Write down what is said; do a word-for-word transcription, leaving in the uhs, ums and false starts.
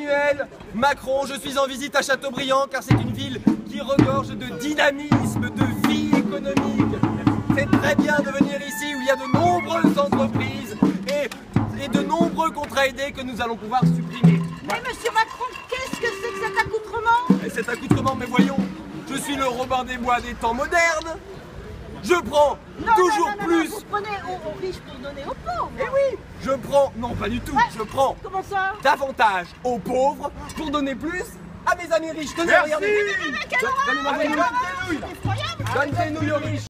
Emmanuel Macron, je suis en visite à Châteaubriand car c'est une ville qui regorge de dynamisme, de vie économique. C'est très bien de venir ici où il y a de nombreuses entreprises et, et de nombreux contrats aidés que nous allons pouvoir supprimer. Mais monsieur Macron, qu'est-ce que c'est que cet accoutrement? Et cet accoutrement, mais voyons, je suis le Robin des Bois des temps modernes. Je prends non, toujours non, non, non, plus. Non, vous prenez aux, aux riches pour donner aux pauvres. Eh oui, je prends, non pas du tout, Ouais. je prends Comment ça? davantage aux pauvres pour donner plus à mes amis riches. Tenez, Merci. regardez. Mais, mais, mais, quelle horreur! Donnez-moi Quelle des horreur! nouilles. C'est effroyable! Donne des nouilles aux riches.